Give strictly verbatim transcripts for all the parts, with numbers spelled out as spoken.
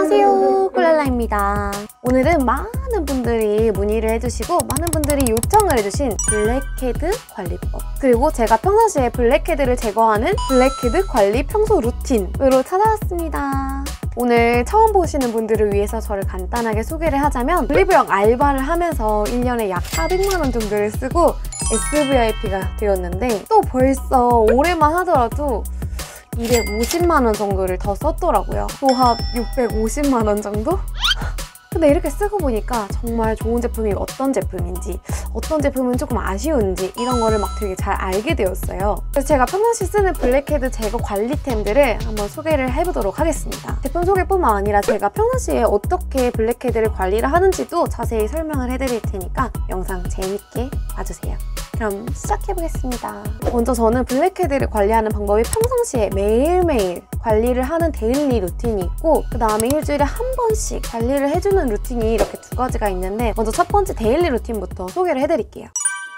안녕하세요, 꿀랄라입니다. 오늘은 많은 분들이 문의를 해주시고 많은 분들이 요청을 해주신 블랙헤드 관리법, 그리고 제가 평상시에 블랙헤드를 제거하는 블랙헤드 관리 평소 루틴으로 찾아왔습니다. 오늘 처음 보시는 분들을 위해서 저를 간단하게 소개를 하자면 올리브영 알바를 하면서 일 년에 약 사백만 원 정도를 쓰고 에스브이아이피가 되었는데 또 벌써 올해만 하더라도 이백오십만 원 정도를 더 썼더라고요. 도합 육백오십만 원 정도? 근데 이렇게 쓰고 보니까 정말 좋은 제품이 어떤 제품인지, 어떤 제품은 조금 아쉬운지 이런 거를 막 되게 잘 알게 되었어요. 그래서 제가 평상시 쓰는 블랙헤드 제거 관리템들을 한번 소개를 해보도록 하겠습니다. 제품 소개뿐만 아니라 제가 평상시에 어떻게 블랙헤드를 관리를 하는지도 자세히 설명을 해드릴 테니까 영상 재밌게 봐주세요. 그럼 시작해보겠습니다. 먼저 저는 블랙헤드를 관리하는 방법이 평상시에 매일매일 관리를 하는 데일리 루틴이 있고, 그 다음에 일주일에 한 번씩 관리를 해주는 루틴이 이렇게 두 가지가 있는데, 먼저 첫 번째 데일리 루틴부터 소개를 해드릴게요.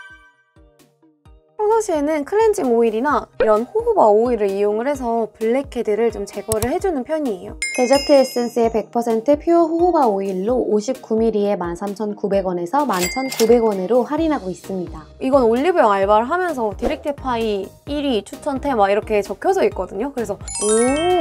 평상시에는 클렌징 오일이나 이런 호호바 오일을 이용을 해서 블랙헤드를 좀 제거를 해주는 편이에요. 데저트 에센스의 백 퍼센트 퓨어 호호바 오일로 오십구 밀리리터에 만 삼천구백 원에서 만 천구백 원으로 할인하고 있습니다. 이건 올리브영 알바를 하면서 디렉트파이 일 위 추천템 막 이렇게 적혀져 있거든요. 그래서 오,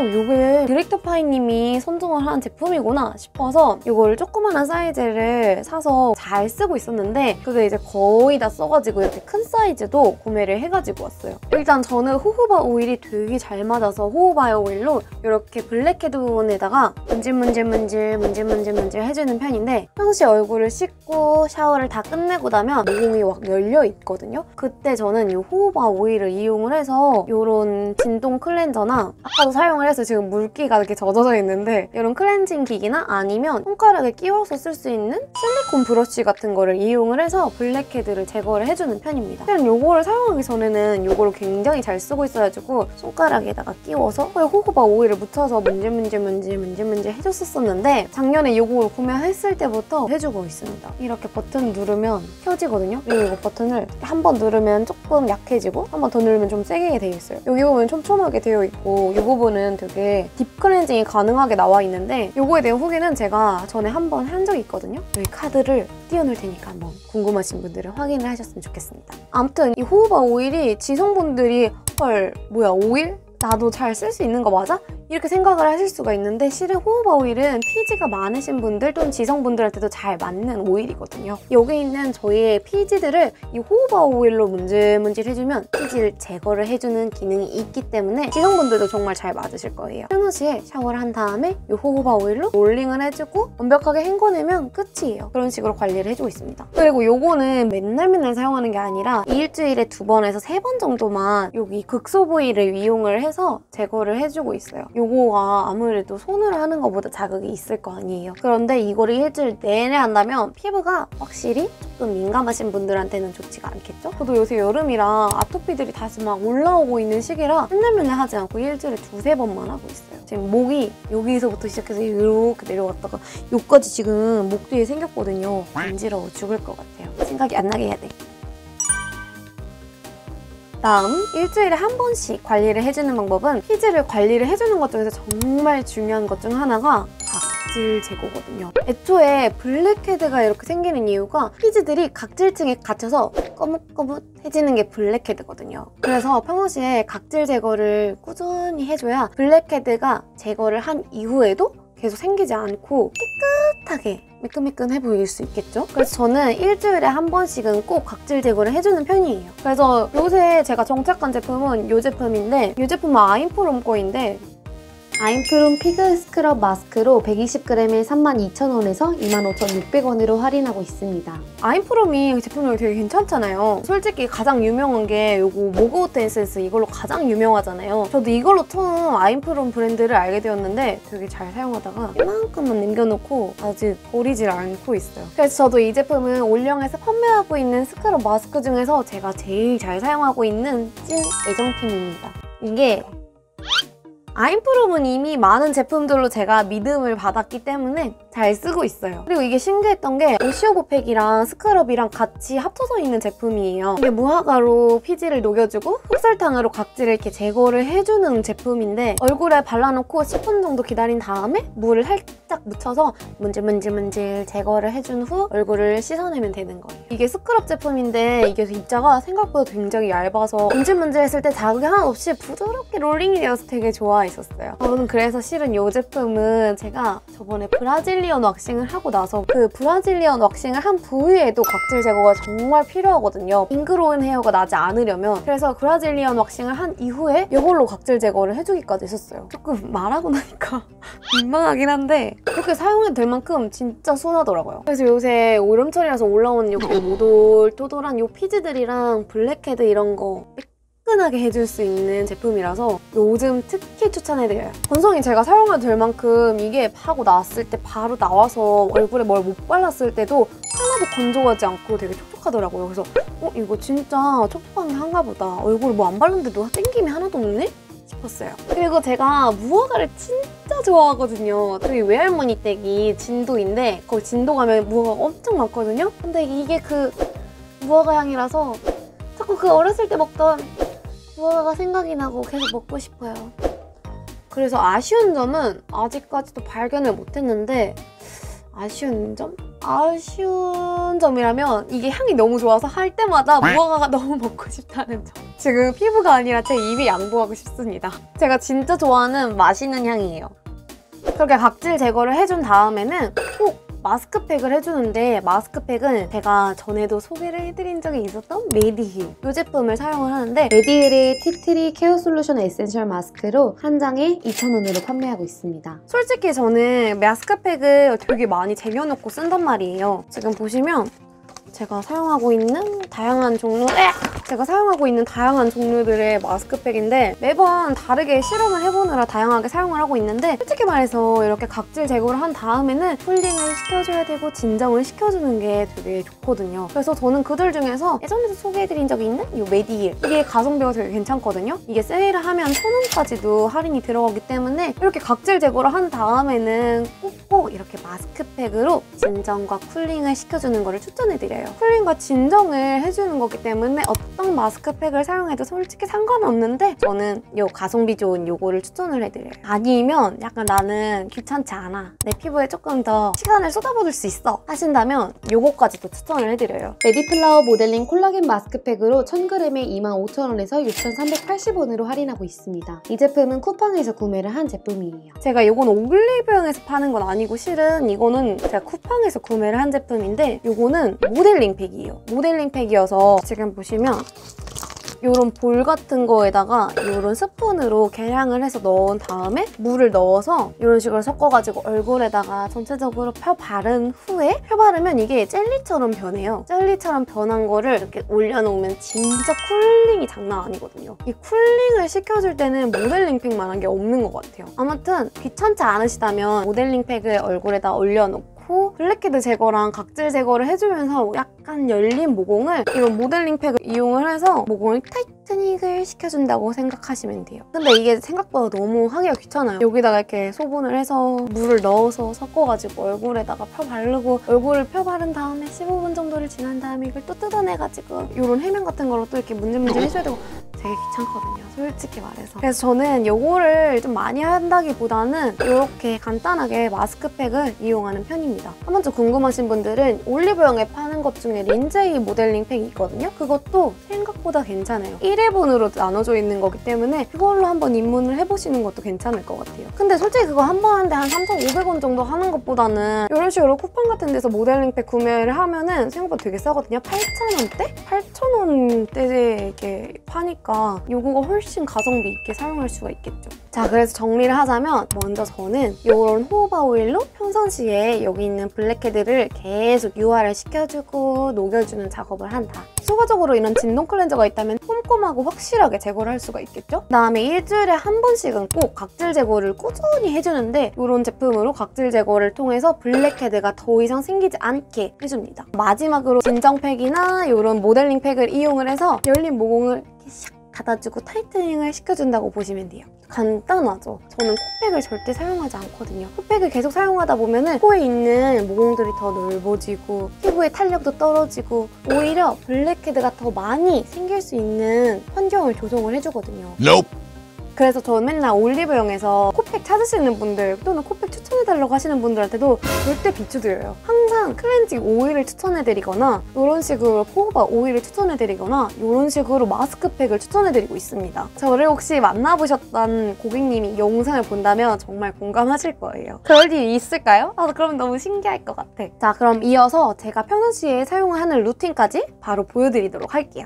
이게 디렉트파이님이 선정을 한 제품이구나 싶어서 이걸 조그만한 사이즈를 사서 잘 쓰고 있었는데, 그게 이제 거의 다 써가지고 이렇게 큰 사이즈도 구매를 해가지고 왔어요. 일단 저는 호호바 오일이 되게 잘 맞아서 호호바 오일로 이렇게 블랙헤드 부분에다가 문질문질문질 문질문질문질 해주는 편인데, 평소에 얼굴을 씻고 샤워를 다 끝내고 나면 모공이 막 열려 있거든요. 그때 저는 이 호호바 오일을 이용을 해서 이런 진동 클렌저나, 아까도 사용을 해서 지금 물기가 이렇게 젖어져 있는데 이런 클렌징 기기나 아니면 손가락에 끼워서 쓸 수 있는 실리콘 브러쉬 같은 거를 이용을 해서 블랙헤드를 제거를 해주는 편입니다. 실은 이거를 사용하기 전에는 이거를 굉장히 잘 쓰고 있어가지고 손가락에다가 끼워서 호호바 오일을 묻혀서 문질문질 문질 문질 문질 해줬었는데, 작년에 이거 구매했을 때부터 해주고 있습니다. 이렇게 버튼 누르면 켜지거든요. 그리고 이거 버튼을 한 번 누르면 조금 약해지고 한 번 더 누르면 좀 세게 되어 있어요. 여기 부분은 촘촘하게 되어 있고 이 부분은 되게 딥 클렌징이 가능하게 나와 있는데, 이거에 대한 후기는 제가 전에 한 번 한 적이 있거든요. 여기 카드를 띄워놓을 테니까 한번 궁금하신 분들은 확인을 하셨으면 좋겠습니다. 아무튼 이 호호바 오일이 지성분들이 헐 뭐야 오일? 나도 잘 쓸 수 있는 거 맞아? 이렇게 생각을 하실 수가 있는데, 실은 호호바 오일은 피지가 많으신 분들 또는 지성분들한테도 잘 맞는 오일이거든요. 여기 있는 저희의 피지들을 이 호호바 오일로 문질문질 해주면 피지를 제거를 해주는 기능이 있기 때문에 지성분들도 정말 잘 맞으실 거예요. 평상시에 샤워를 한 다음에 이 호호바 오일로 롤링을 해주고 완벽하게 헹궈내면 끝이에요. 그런 식으로 관리를 해주고 있습니다. 그리고 요거는 맨날 맨날 사용하는 게 아니라 일주일에 두 번에서 세 번 정도만 여기 극소 부위를 이용을 해서 제거를 해주고 있어요. 요거가 아무래도 손으로 하는 것보다 자극이 있을 거 아니에요. 그런데 이거를 일주일 내내 한다면 피부가 확실히 조금 민감하신 분들한테는 좋지가 않겠죠? 저도 요새 여름이라 아토피들이 다시 막 올라오고 있는 시기라 맨날 맨날 하지 않고 일주일에 두세 번만 하고 있어요. 지금 목이 여기서부터 시작해서 이렇게 내려갔다가 여기까지 지금 목 뒤에 생겼거든요. 간지러워 죽을 것 같아요. 생각이 안 나게 해야 돼. 다음, 일주일에 한 번씩 관리를 해주는 방법은 피지를 관리를 해주는 것 중에서 정말 중요한 것 중 하나가 각질 제거거든요. 애초에 블랙헤드가 이렇게 생기는 이유가 피지들이 각질층에 갇혀서 거뭇거뭇해지는 게 블랙헤드거든요. 그래서 평상시에 각질 제거를 꾸준히 해줘야 블랙헤드가 제거를 한 이후에도 계속 생기지 않고 깨끗하게 매끈매끈해 보일 수 있겠죠? 그래서 저는 일주일에 한 번씩은 꼭 각질 제거를 해주는 편이에요. 그래서 요새 제가 정착한 제품은 이 제품인데, 이 제품은 아임프롬 거인데 아임프롬 피그 스크럽 마스크로 백이십 그램에 삼만 이천 원에서 이만 오천육백 원으로 할인하고 있습니다. 아임프롬이 제품력이 되게 괜찮잖아요. 솔직히 가장 유명한 게 요거 모그워터 에센스, 이걸로 가장 유명하잖아요. 저도 이걸로 처음 아임프롬 브랜드를 알게 되었는데 되게 잘 사용하다가 이만큼만 남겨놓고 아직 버리질 않고 있어요. 그래서 저도 이 제품은 올영에서 판매하고 있는 스크럽 마스크 중에서 제가 제일 잘 사용하고 있는 찐 애정템입니다. 이게 아임프롬은 이미 많은 제품들로 제가 믿음을 받았기 때문에 잘 쓰고 있어요. 그리고 이게 신기했던 게 오시오보팩이랑 스크럽이랑 같이 합쳐져 있는 제품이에요. 이게 무화과로 피지를 녹여주고 흑설탕으로 각질을 이렇게 제거를 해주는 제품인데 얼굴에 발라놓고 십 분 정도 기다린 다음에 물을 할 살짝 묻혀서 문질문질문질 제거를 해준 후 얼굴을 씻어내면 되는 거예요. 이게 스크럽 제품인데 이게 입자가 생각보다 굉장히 얇아서 문질문질했을 때 자극이 하나도 없이 부드럽게 롤링이 되어서 되게 좋아했었어요. 저는 그래서 실은 이 제품은 제가 저번에 브라질리언 왁싱을 하고 나서 그 브라질리언 왁싱을 한 부위에도 각질 제거가 정말 필요하거든요. 잉그로운 헤어가 나지 않으려면. 그래서 브라질리언 왁싱을 한 이후에 이걸로 각질 제거를 해주기까지 했었어요. 조금 말하고 나니까 민망하긴 한데 그렇게 사용해도 될 만큼 진짜 순하더라고요. 그래서 요새 오름철이라서 올라오는 요 오돌토돌한 요 피지들이랑 블랙헤드 이런 거 뜨끈하게 해줄 수 있는 제품이라서 요즘 특히 추천해드려요. 건성이 제가 사용해도 될 만큼 이게 하고 나왔을 때 바로 나와서 얼굴에 뭘 못 발랐을 때도 하나도 건조하지 않고 되게 촉촉하더라고요. 그래서 어? 이거 진짜 촉촉한 게 한가 보다. 얼굴에 뭐 안 바르는데도 땡김이 하나도 없네? 싶었어요. 그리고 제가 무화과를 진짜 좋아하거든요. 저희 외할머니 댁이 진도인데 거기 진도 가면 무화과가 엄청 많거든요? 근데 이게 그 무화과 향이라서 자꾸 그 어렸을 때 먹던 무화과가 생각이 나고 계속 먹고 싶어요. 그래서 아쉬운 점은 아직까지도 발견을 못했는데 아쉬운 점? 아쉬운 점이라면 이게 향이 너무 좋아서 할 때마다 무화과가 너무 먹고 싶다는 점. 지금 피부가 아니라 제 입이 양보하고 싶습니다. 제가 진짜 좋아하는 맛있는 향이에요. 그렇게 각질 제거를 해준 다음에는 꼭 마스크팩을 해주는데 마스크팩은 제가 전에도 소개를 해드린 적이 있었던 메디힐 이 제품을 사용을 하는데 메디힐의 티트리 케어 솔루션 에센셜 마스크로 한 장에 이천 원으로 판매하고 있습니다. 솔직히 저는 마스크팩을 되게 많이 쟁여놓고 쓴단 말이에요. 지금 보시면 제가 사용하고 있는 다양한 종류 제가 사용하고 있는 다양한 종류들의 마스크팩인데 매번 다르게 실험을 해보느라 다양하게 사용을 하고 있는데 솔직히 말해서 이렇게 각질 제거를 한 다음에는 쿨링을 시켜줘야 되고 진정을 시켜주는 게 되게 좋거든요. 그래서 저는 그들 중에서 예전에도 소개해드린 적이 있는 이 메디힐 이게 가성비가 되게 괜찮거든요. 이게 세일을 하면 천 원까지도 할인이 들어가기 때문에 이렇게 각질 제거를 한 다음에는 꼭꼭 이렇게 마스크팩으로 진정과 쿨링을 시켜주는 거를 추천해드려요. 쿨링과 진정을 해주는 거기 때문에 어떤 마스크팩을 사용해도 솔직히 상관은 없는데 저는 이 가성비 좋은 요거를 추천을 해드려요. 아니면 약간 나는 귀찮지 않아. 내 피부에 조금 더 시간을 쏟아부을 수 있어 하신다면 요거까지도 추천을 해드려요. 메디플라워 모델링 콜라겐 마스크팩으로 천 그램에 이만 오천 원에서 육천삼백팔십 원으로 할인하고 있습니다. 이 제품은 쿠팡에서 구매를 한 제품이에요. 제가 요건 올리브영에서 파는 건 아니고 실은 이거는 제가 쿠팡에서 구매를 한 제품인데 요거는 모델링 팩이에요. 모델링 팩이어서 지금 보시면 이런 볼 같은 거에다가 이런 스푼으로 계량을 해서 넣은 다음에 물을 넣어서 이런 식으로 섞어가지고 얼굴에다가 전체적으로 펴 바른 후에 펴 바르면 이게 젤리처럼 변해요. 젤리처럼 변한 거를 이렇게 올려놓으면 진짜 쿨링이 장난 아니거든요. 이 쿨링을 시켜줄 때는 모델링 팩만한 게 없는 것 같아요. 아무튼 귀찮지 않으시다면 모델링 팩을 얼굴에다 올려놓고 블랙헤드 제거랑 각질 제거를 해주면서 약간 열린 모공을 이런 모델링 팩을 이용을 해서 모공을 타이트닝을 시켜준다고 생각하시면 돼요. 근데 이게 생각보다 너무 하기가 귀찮아요. 여기다가 이렇게 소분을 해서 물을 넣어서 섞어가지고 얼굴에다가 펴 바르고 얼굴을 펴 바른 다음에 십오 분 정도를 지난 다음에 이걸 또 뜯어내가지고 이런 해명 같은 거로 또 이렇게 문질문질 해줘야 되고 되게 귀찮거든요. 솔직히 말해서. 그래서 저는 이거를 좀 많이 한다기보다는 이렇게 간단하게 마스크팩을 이용하는 편입니다. 한 번쯤 궁금하신 분들은 올리브영에 파는 것 중에 린제이 모델링 팩이 있거든요. 그것도 생각보다 괜찮아요. 일 회분으로 나눠져 있는 거기 때문에 그걸로 한번 입문을 해보시는 것도 괜찮을 것 같아요. 근데 솔직히 그거 한 번 하는데 한 삼천오백 원 정도 하는 것보다는 이런 식으로 쿠팡 같은 데서 모델링 팩 구매를 하면은 생각보다 되게 싸거든요. 팔천 원대? 팔천 원대에 이렇게 파니까 요거가 훨씬 가성비 있게 사용할 수가 있겠죠. 자, 그래서 정리를 하자면 먼저 저는 이런 호호바 오일로 평상시에 여기 있는 블랙헤드를 계속 유화를 시켜주고 녹여주는 작업을 한다. 추가적으로 이런 진동 클렌저가 있다면 꼼꼼하고 확실하게 제거를 할 수가 있겠죠? 그다음에 일주일에 한 번씩은 꼭 각질 제거를 꾸준히 해주는데 이런 제품으로 각질 제거를 통해서 블랙헤드가 더 이상 생기지 않게 해줍니다. 마지막으로 진정팩이나 이런 모델링 팩을 이용을 해서 열린 모공을 이렇게 샥 닫아주고 타이트닝을 시켜준다고 보시면 돼요. 간단하죠? 저는 코팩을 절대 사용하지 않거든요. 코팩을 계속 사용하다 보면 코에 있는 모공들이 더 넓어지고 피부의 탄력도 떨어지고 오히려 블랙헤드가 더 많이 생길 수 있는 환경을 조성을 해주거든요. Nope. 그래서 저는 맨날 올리브영에서 코팩 찾으시는 분들 또는 코팩 추천해달라고 하시는 분들한테도 절대 비추드려요. 항상 클렌징 오일을 추천해드리거나 이런 식으로 호호바 오일을 추천해드리거나 이런 식으로 마스크팩을 추천해드리고 있습니다. 저를 혹시 만나보셨던 고객님이 이 영상을 본다면 정말 공감하실 거예요. 그럴 일이 있을까요? 아, 그럼 너무 신기할 것 같아. 자, 그럼 이어서 제가 평상시에 사용하는 루틴까지 바로 보여드리도록 할게요.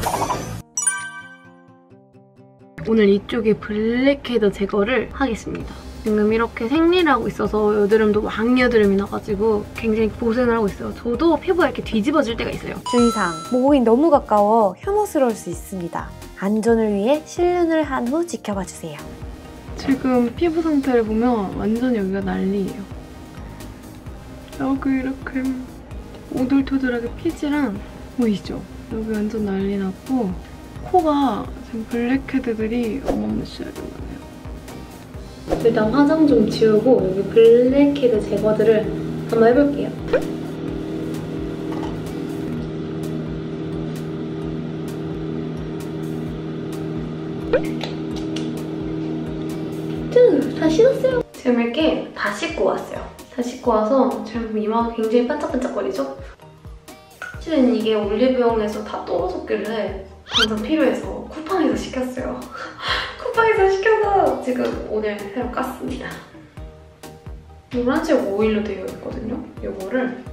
오늘 이쪽에 블랙헤드 제거를 하겠습니다. 지금 이렇게 생리를 하고 있어서 여드름도 왕여드름이 나가지고 굉장히 고생을 하고 있어요. 저도 피부가 이렇게 뒤집어질 때가 있어요. 주의사항, 모공이 너무 가까워 혐오스러울 수 있습니다. 안전을 위해 실눈을 한 후 지켜봐주세요. 지금 피부 상태를 보면 완전 여기가 난리예요. 여기 이렇게 오돌토돌하게 피지랑 보이죠? 여기 완전 난리 났고 코가 지금 블랙헤드들이 어마무시하게 많아요. 일단 화장 좀 지우고 여기 블랙헤드 제거들을 한번 해볼게요. 짠! 다 씻었어요. 지금 이렇게 다 씻고 왔어요. 다 씻고 와서 지금 이마가 굉장히 반짝반짝거리죠? 사실은 이게 올리브영에서 다 떨어졌길래 당장 필요해서 쿠팡에서 시켰어요. 쿠팡에서 시켜서 지금 오늘 새로 깠습니다. 노란색 오일로 되어 있거든요. 이거를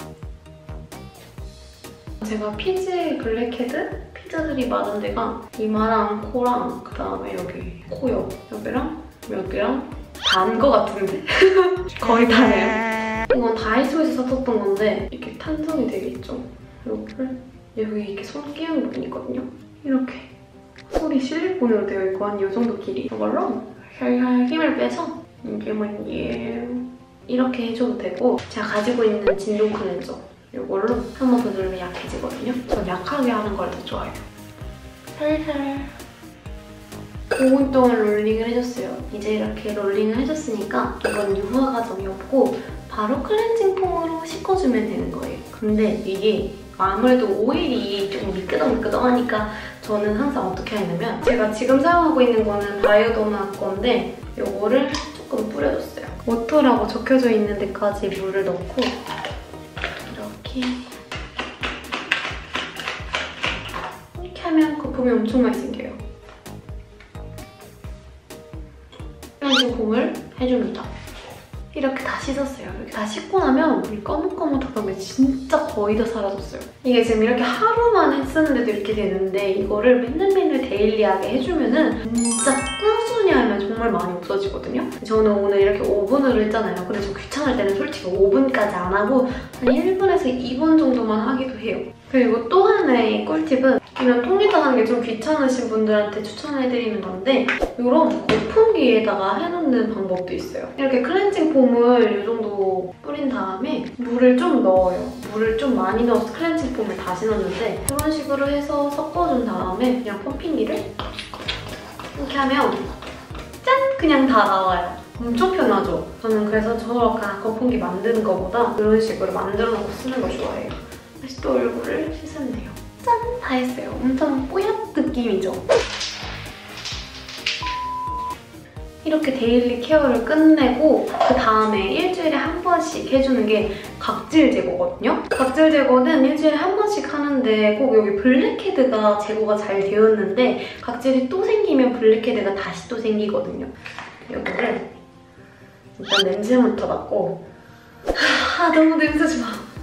제가 피지 블랙헤드? 피자들이 많은 데가 이마랑 코랑 그 다음에 여기 코 옆, 여기랑 여기랑 단 거 같은데? 거의 다네요. 이건 다이소에서 샀었던 건데 이렇게 탄성이 되게 있죠? 이거를 여기 이렇게 손 끼우는 부분이 있거든요. 이렇게 손이 실리콘으로 되어 있고 한 이 정도 길이. 이걸로 혈혈 힘을 빼서 이게 뭐예 이렇게 해줘도 되고 제가 가지고 있는 진동 클렌저 이걸로 한 번 더 누르면 약해지거든요. 전 약하게 하는 걸 더 좋아해요. 살살 오 분 동안 롤링을 해줬어요. 이제 이렇게 롤링을 해줬으니까 이건 유화 과정이 없고 바로 클렌징 폼으로 씻어주면 되는 거예요. 근데 이게 아무래도 오일이 조금 미끄덩미끄덩하니까 저는 항상 어떻게 하냐면 제가 지금 사용하고 있는 거는 바이오더마 건데 이거를 조금 뿌려줬어요. 워터라고 적혀져 있는 데까지 물을 넣고 이렇게 이렇게 하면 거품이 엄청 많이 생겨요. 클렌징 폼을 해줍니다. 이렇게 다 씻었어요. 이렇게 다 씻고 나면 물이 거뭇거뭇하던 게 진짜 거의 다 사라졌어요. 이게 지금 이렇게 하루만 쓰는데도 이렇게 되는데 이거를 맨날 맨날 데일리하게 해주면은 진짜 꾸준히 하면 정말 많이 없어지거든요. 저는 오늘 이렇게 오 분으로 했잖아요. 근데 저 귀찮을 때는 솔직히 오 분까지 안 하고 한 일 분에서 이 분 정도만 하기도 해요. 그리고 또 하나의 꿀팁은 이런 통리다 하는 게 좀 귀찮으신 분들한테 추천해드리는 건데 이런 거품기에다가 해놓는 방법도 있어요. 이렇게 클렌징 폼을 이 정도 뿌린 다음에 물을 좀 넣어요. 물을 좀 많이 넣어서 클렌징 폼을 다시 넣는데 이런 식으로 해서 섞어준 다음에 그냥 펌핑기를 이렇게 하면 짠! 그냥 다 나와요. 엄청 편하죠? 저는 그래서 저렇게 거품기 만드는 것보다 이런 식으로 만들어 놓고 쓰는 걸 좋아해요. 다시 또 얼굴을 씻으면 돼요. 짠! 다 했어요. 엄청 뽀얀 느낌이죠? 이렇게 데일리 케어를 끝내고 그 다음에 일주일에 한 번씩 해주는 게 각질 제거거든요? 각질 제거는 일주일에 한 번씩 하는데 꼭 여기 블랙헤드가 제거가 잘 되었는데 각질이 또 생기면 블랙헤드가 다시 또 생기거든요. 이거를 일단 냄새부터 맡고 아 너무 냄새 좋아.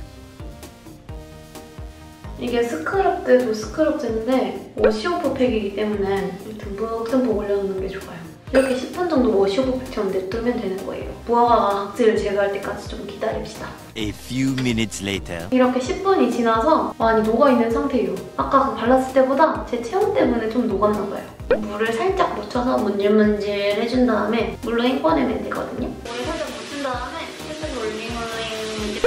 이게 스크럽제도 스크럽제인데 워시오프 팩이기 때문에 듬뿍듬뿍 올려놓는 게 좋아요. 이렇게 십 분 정도 워시오프 팩처럼 냅두면 되는 거예요. 무화과가 각질을 제거할 때까지 좀 기다립시다. A few minutes later. 이렇게 십 분이 지나서 많이 녹아있는 상태예요. 아까 그 발랐을 때보다 제 체온 때문에 좀 녹았나 봐요. 물을 살짝 묻혀서 문질문질 해준 다음에 물로 헹궈내면 되거든요. 물을 살짝 묻힌 다음에 살짝 롤링롤링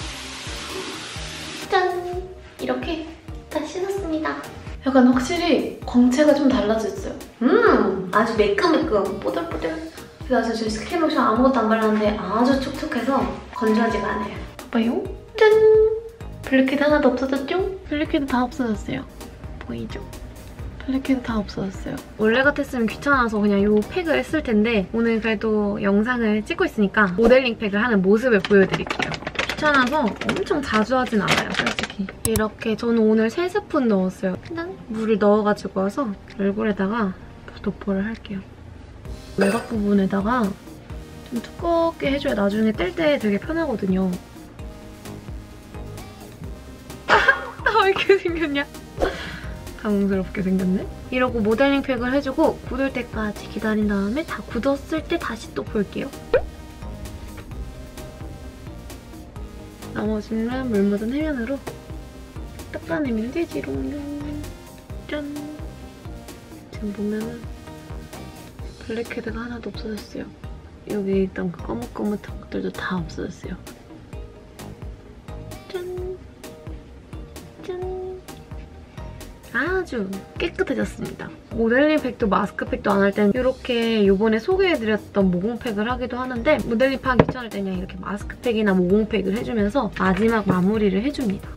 짠! 이렇게 다 씻었습니다. 약간 확실히 광채가 좀 달라졌어요. 음! 아주 매끈매끈, 뽀들뽀들. 그래서 지금 스킨 로션 아무것도 안 발랐는데 아주 촉촉해서 건조하지가 않아요. 봐봐요. 짠! 블랙헤드 하나도 없어졌죠? 블랙헤드 다 없어졌어요. 보이죠? 블랙헤드 다 없어졌어요. 원래 같았으면 귀찮아서 그냥 이 팩을 했을 텐데 오늘 그래도 영상을 찍고 있으니까 모델링 팩을 하는 모습을 보여드릴게요. 귀찮아서 엄청 자주 하진 않아요, 솔직히. 이렇게 저는 오늘 세 스푼 넣었어요. 일단 물을 넣어가지고 와서 얼굴에다가 도포를 할게요. 외곽 부분에다가 좀 두껍게 해줘야 나중에 뗄 때 되게 편하거든요. 아, 왜 이렇게 생겼냐? 당황스럽게 생겼네? 이러고 모델링 팩을 해주고 굳을 때까지 기다린 다음에 다 굳었을 때 다시 또 볼게요. 나머지는 물 묻은 해면으로 닦아내면 되지롱. 짠! 지금 보면은 블랙헤드가 하나도 없어졌어요. 여기 있던 그 거뭇거뭇한 것들도 다 없어졌어요. 짠! 짠! 아주 깨끗해졌습니다. 모델링 팩도 마스크팩도 안 할 땐 이렇게 요번에 소개해드렸던 모공팩을 하기도 하는데 모델링 팩 귀찮을 때는 이렇게 마스크팩이나 모공팩을 해주면서 마지막 마무리를 해줍니다.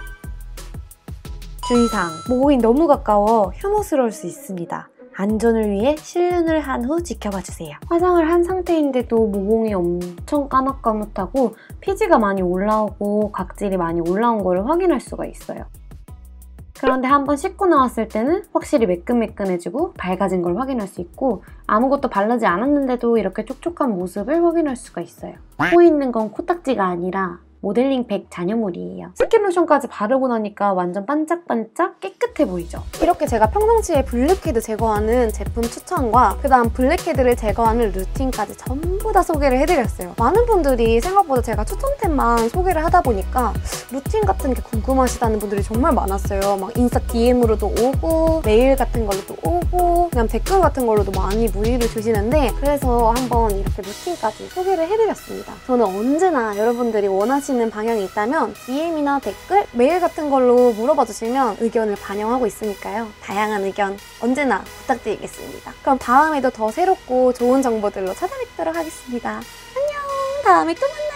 주의사항, 모공이 너무 가까워 혐오스러울 수 있습니다. 안전을 위해 실눈을 한 후 지켜봐주세요. 화장을 한 상태인데도 모공이 엄청 까맣까맣하고 피지가 많이 올라오고 각질이 많이 올라온 거를 확인할 수가 있어요. 그런데 한번 씻고 나왔을 때는 확실히 매끈매끈해지고 밝아진 걸 확인할 수 있고 아무것도 바르지 않았는데도 이렇게 촉촉한 모습을 확인할 수가 있어요. 코 있는 건 코딱지가 아니라 모델링 팩 잔여물이에요. 스킨로션까지 바르고 나니까 완전 반짝반짝 깨끗해 보이죠? 이렇게 제가 평상시에 블랙헤드 제거하는 제품 추천과 그다음 블랙헤드를 제거하는 루틴까지 전부 다 소개를 해드렸어요. 많은 분들이 생각보다 제가 추천템만 소개를 하다 보니까 루틴 같은 게 궁금하시다는 분들이 정말 많았어요. 막 인스타 디엠으로도 오고 메일 같은 걸로도 오고 그냥 댓글 같은 걸로도 많이 문의를 주시는데 그래서 한번 이렇게 루틴까지 소개를 해드렸습니다. 저는 언제나 여러분들이 원하시는 방향이 있다면 디엠이나 댓글, 메일 같은 걸로 물어봐 주시면 의견을 반영하고 있으니까요. 다양한 의견 언제나 부탁드리겠습니다. 그럼 다음에도 더 새롭고 좋은 정보들로 찾아뵙도록 하겠습니다. 안녕! 다음에 또 만나요!